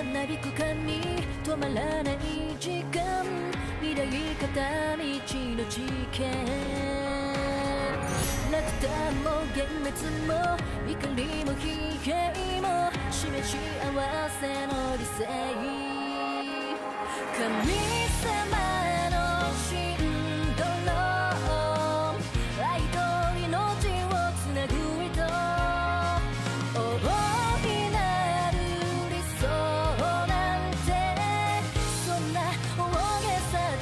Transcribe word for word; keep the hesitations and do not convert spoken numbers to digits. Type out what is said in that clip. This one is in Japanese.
なびく髪止まらない時間未来片道の事件落胆も幻滅も怒りも疲弊も示し合わせの理性神様のシンドローム愛と命をつなぐ糸大いなる理想なんてそんな大げさ